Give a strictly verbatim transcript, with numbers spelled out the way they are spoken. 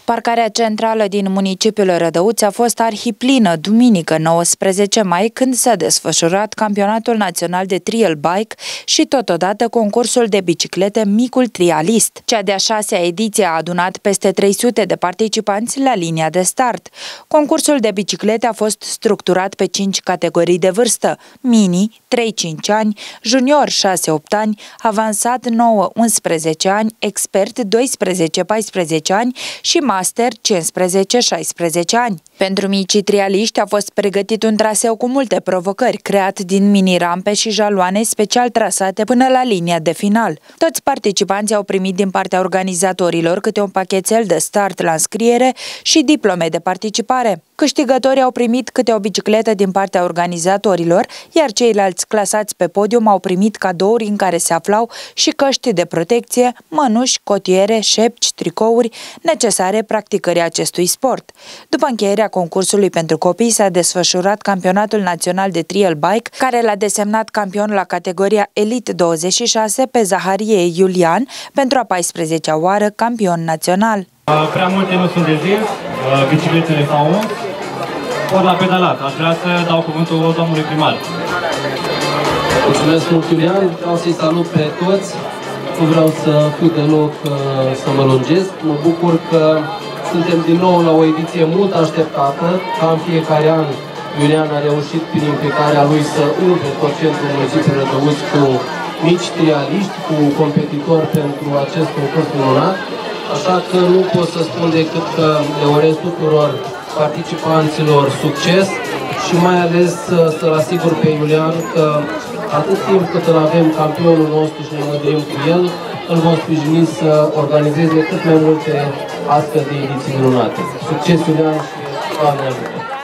Parcarea centrală din municipiul Rădăuți a fost arhiplină duminică nouăsprezece mai, când s-a desfășurat campionatul național de trial bike și totodată concursul de biciclete Micul Trialist. Cea de-a șasea ediție a adunat peste trei sute de participanți la linia de start. Concursul de biciclete a fost structurat pe cinci categorii de vârstă: mini trei cinci ani, junior șase opt ani, avansat nouă unsprezece ani, expert doisprezece paisprezece ani și master cincisprezece șaisprezece ani. Pentru micii trialiști a fost pregătit un traseu cu multe provocări, creat din mini-rampe și jaloane special trasate până la linia de final. Toți participanții au primit din partea organizatorilor câte un pachetel de start la înscriere și diplome de participare. Câștigătorii au primit câte o bicicletă din partea organizatorilor, iar ceilalți clasați pe podium au primit cadouri în care se aflau și căști de protecție, mănuși, cotiere, șepci, tricouri necesare practicării acestui sport. După încheierea concursului pentru copii s-a desfășurat campionatul național de trial bike, care l-a desemnat campion la categoria Elite douăzeci și șase pe Zaharie Iulian, pentru a paisprezecea oară campion național. Prea multe nu sunt de zis, bicicletele s-au uns, ori la pedalat. Aș vrea să dau cuvântul domnului primar. Mulțumesc mult, Iulian, vreau să-i salut pe toți, nu vreau să fiu deloc să mă lungesc, mă bucur că suntem din nou la o ediție mult așteptată. Ca în fiecare an, Iulian a reușit prin implicarea lui să umple tot centrul municipiului Rădăuți cu mici trialiști, cu competitori pentru acest concurs minunat. Așa că nu pot să spun decât că le urez tuturor participanților succes și mai ales să-l asigur pe Iulian că atât timp cât îl avem campionul nostru și ne mândrim cu el, îl vom sprijini să organizeze cât mai multe astfel de ediții minunate. Succes, Iulian, și Doamne ajută!